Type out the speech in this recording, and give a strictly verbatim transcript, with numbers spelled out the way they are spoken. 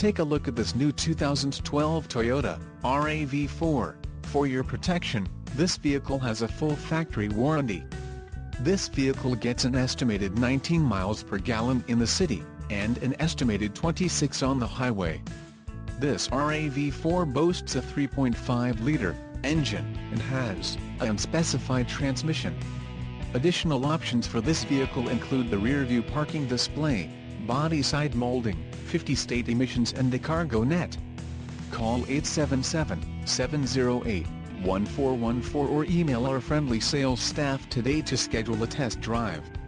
Take a look at this new two thousand twelve Toyota R A V four. For your protection, this vehicle has a full factory warranty. This vehicle gets an estimated nineteen miles per gallon in the city, and an estimated twenty-six on the highway. This R A V four boasts a three point five liter engine, and has an unspecified transmission. Additional options for this vehicle include the rear-view parking display, body side molding, fifty state emissions and a cargo net. Call eight seven seven, seven zero eight, one four one four or email our friendly sales staff today to schedule a test drive.